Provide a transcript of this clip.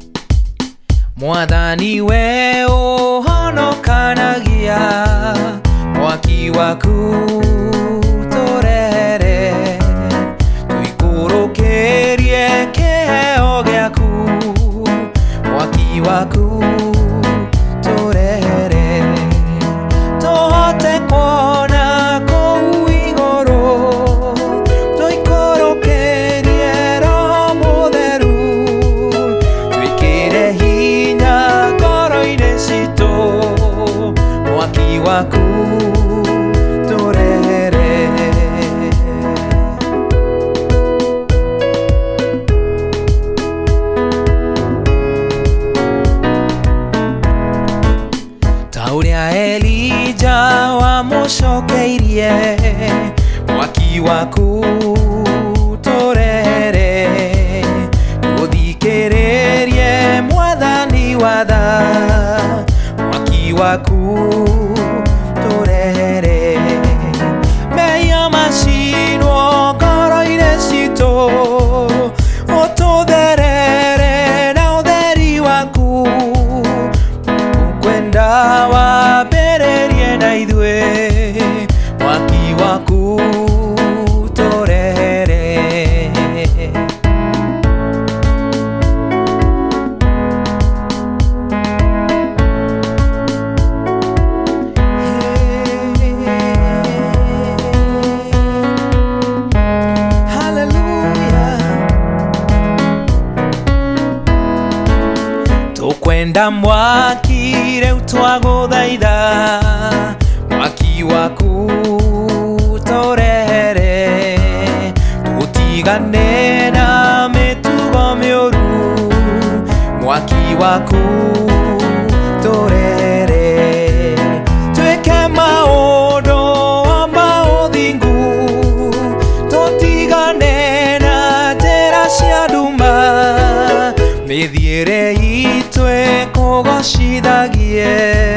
Mwathani we ũhonokanagia, mwaki waku tũrehere, tũikũrũkĩrie kĩheo gĩaku, mwaki waku tũrehere, tũhote kuona kũu igũrũ, tũikũrũkĩrie Roho Mũtheru, twĩkĩre hinya ngoro-inĩ citũ, mwaki waku tũrehere. Ta ũrĩa Elija wamũcokeirie, mwaki waku tũrehere, tũthikĩrĩrie Mwathani watha, mwaki waku tũrehere, mehia macinwo ngoro-inĩ citũ, ũtũtherere na ũtheri waku, ũkwenda wambĩrĩrie na ithuĩ, mwaki waku tũrehere. Tũkwenda mwaki rĩu twagũthaitha, mwaki waku tũrehere, tũtigane na mĩtugo mĩũru, mwaki waku tũrehere, twĩke maũndũ ma ũthingu, tũtigane na njĩra cia nduma, mĩthiĩre itũ ĩkũgocithagie